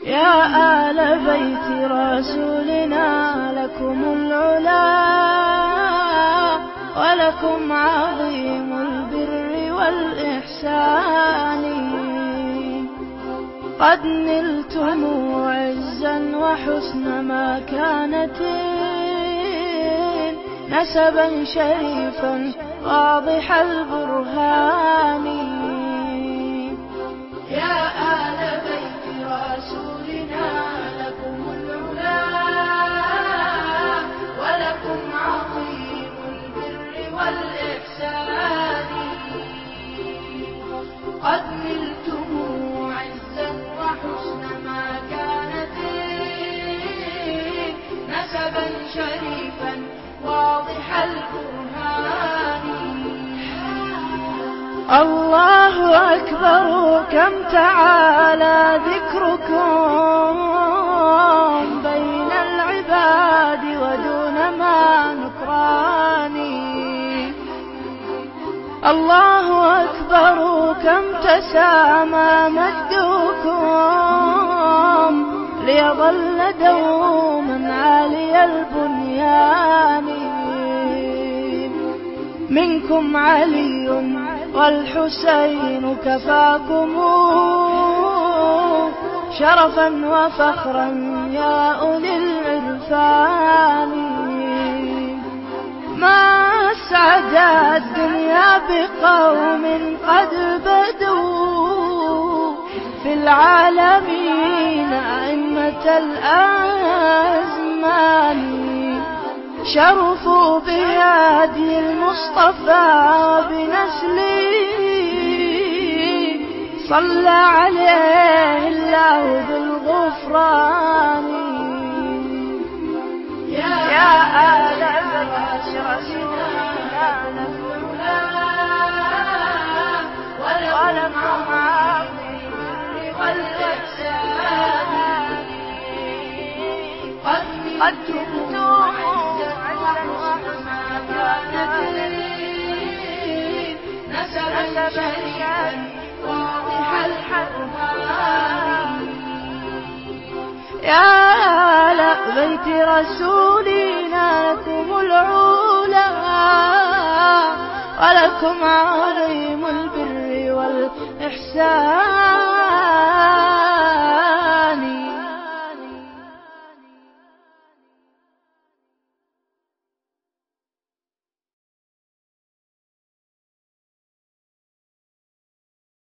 يا آل بيت رسولنا لكم العلا ولكم عظيم البر والإحسان. قد نلتم عزا وحسن مكانة نسبا شريفا واضح البرهان. يا آل بيت رسولنا لكم العلا ولكم عظيم البر والإحسان. قد نلتم عزا وحسن مكانة نسبا شريفا واضح البرهان. الله أكبر كم تعالى ذكركم بين العباد ودون ما نكران. الله أكبر كم تسامى مجدكم ليظل دوما عالي البنيان. منكم علي والحسين كفاكم شرفا وفخرا يا أولي العرفان. ما أسعد الدنيا بقوم قد بدوا في العالمين أئمة الأزمان. شرفوا بهادي المصطفى بنسله صلى عليه الله بالغفران. يا آل بيت رسولنا لكم ولكم عظيم البر والإحسان. قد جئتم نسبا شريفا واضح البرهان. يا آل بيت رسولنا لكم العلا ولكم عظيم البر والإحسان.